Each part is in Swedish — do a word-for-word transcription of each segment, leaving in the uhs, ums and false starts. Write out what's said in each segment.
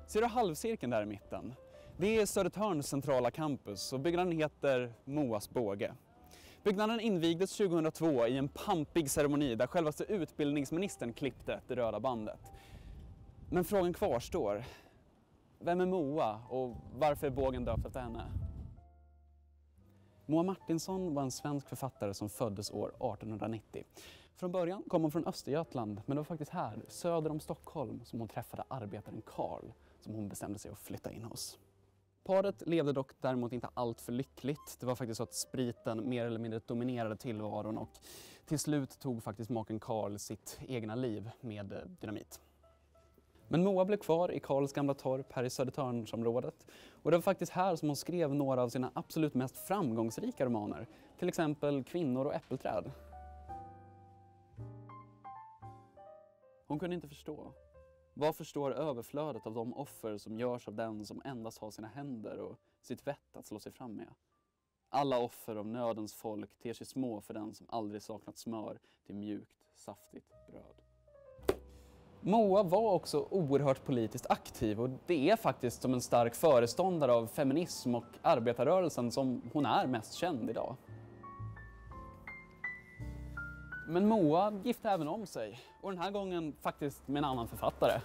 Ser du halvcirkeln där i mitten? Det är Södertörns centrala campus och byggnaden heter Moas båge. Byggnaden invigdes tjugohundratvå i en pampig ceremoni där självaste utbildningsministern klippte det röda bandet. Men frågan kvarstår. Vem är Moa och varför är bågen döpt efter henne? Moa Martinson var en svensk författare som föddes år artonhundranittio. Från början kom hon från Östergötland, men det var faktiskt här, söder om Stockholm, som hon träffade arbetaren Karl, som hon bestämde sig att flytta in hos. Paret levde dock däremot inte allt för lyckligt. Det var faktiskt så att spriten mer eller mindre dominerade tillvaron och till slut tog faktiskt maken Karl sitt egna liv med dynamit. Men Moa blev kvar i Karls gamla torp här i Södertörnsområdet. Och det var faktiskt här som hon skrev några av sina absolut mest framgångsrika romaner. Till exempel Kvinnor och äppelträd. Hon kunde inte förstå. Vad förstår överflödet av de offer som görs av den som endast har sina händer och sitt vett att slå sig fram med? Alla offer av nödens folk ter sig små för den som aldrig saknat smör till mjukt, saftigt bröd. Moa var också oerhört politiskt aktiv och det är faktiskt som en stark föreståndare av feminism och arbetarrörelsen som hon är mest känd idag. Men Moa gifte även om sig och den här gången faktiskt med en annan författare.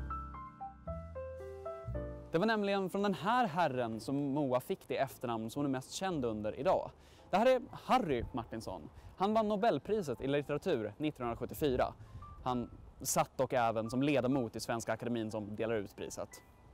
Det var nämligen från den här herren som Moa fick det efternamn som hon är mest känd under idag. Det här är Harry Martinson. Han vann Nobelpriset i litteratur nittonhundrasjuttiofyra. Han satt dock även som ledamot i Svenska akademin som delar ut priset.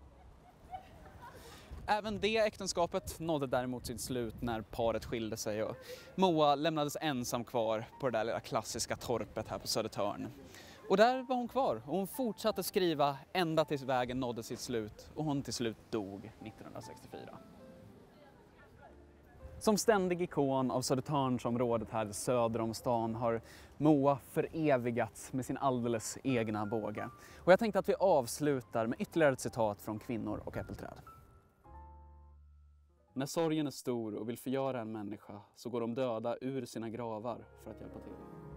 Även det äktenskapet nådde däremot sitt slut när paret skilde sig och Moa lämnades ensam kvar på det där lilla klassiska torpet här på Södertörn. Och där var hon kvar och hon fortsatte skriva ända tills vägen nådde sitt slut och hon till slut dog nittonhundrasextiofyra. Som ständig ikon av Södertörnsområdet här söder om stan har Moa förevigats med sin alldeles egna båge. Och jag tänkte att vi avslutar med ytterligare ett citat från Kvinnor och äppelträd. När sorgen är stor och vill förgöra en människa så går de döda ur sina gravar för att hjälpa till.